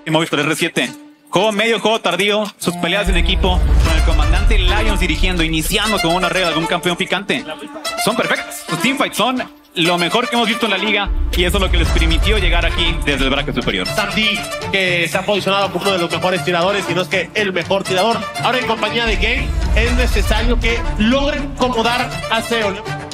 Hemos visto el R7. Juego medio, juego tardío, sus peleas en equipo, con el comandante Lions dirigiendo, iniciando con una regla de un campeón picante. Son perfectos. Sus teamfights son lo mejor que hemos visto en la liga y eso es lo que les permitió llegar aquí desde el bracket superior. Sandy, que se ha posicionado como uno de los mejores tiradores, y no es que el mejor tirador. Ahora en compañía de Gale es necesario que logren acomodar a Seol.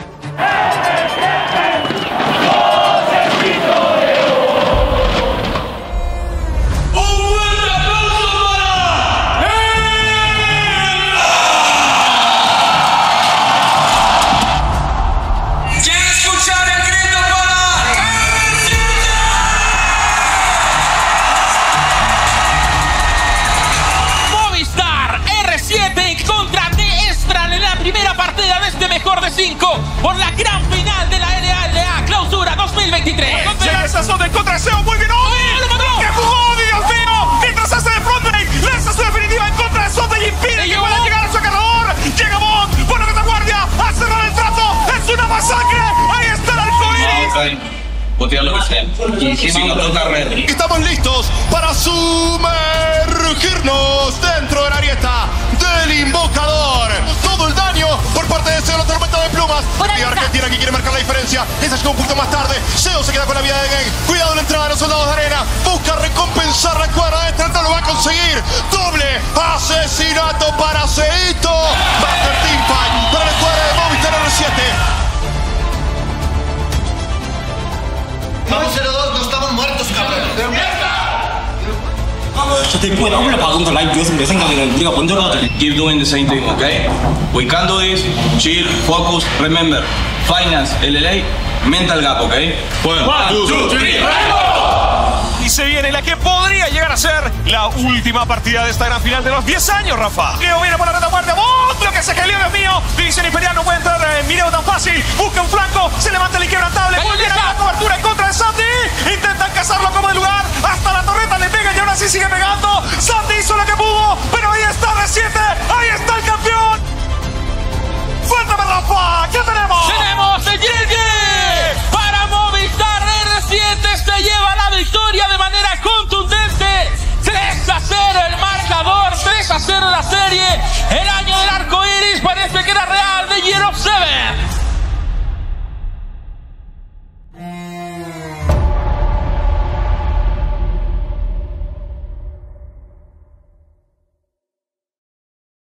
Mejor de 5 por la gran final de la LALA Clausura 2023. Llega esa zona en contra de Seo, muy bien. ¡Lo mató! ¡Qué jugó, Dios mío! Mientras hace de frontline, lanza su definitiva en contra de Sota y impide que pueda llegar a su agarrador. Llega Bond, por la retaguardia, a cerrar el trato. ¡Es una masacre! ¡Ahí está el arcoíris! Botear lo que sea. Y encima toca red. Estamos listos para sumergirnos dentro de la arieta del invocador. Todo el daño por parte de Seo, la tormenta de plumas. Y Argentina que quiere marcar la diferencia. Esa llegó un poquito más tarde. Seo se queda con la vida de Geng. Cuidado en la entrada de los soldados de arena. Busca recompensar la cuadra extra. No lo va a conseguir. Doble asesinato para Seito. Va a ser teamfight para la escuadra de Movistar R7. Vamos 0-2, no estamos muertos, cabrón. Keep doing the same thing, okay? We can do this. Chill, focus, remember. Finance, LLA, mental gap, okay? 1, 2, 3, y se viene la que podría llegar a ser la última partida de esta gran final de los 10 años, Rafa. Leo viene por la retaguardia. ¡Oh! Lo que se cayó, Dios mío. División Imperial no puede entrar en video tan fácil. Busca un flanco. Se levanta el inquebrantable. Muy bien, la cobertura en contra de Sandy. Intentan cazarlo como de lugar. Hasta la torreta le pega y ahora sí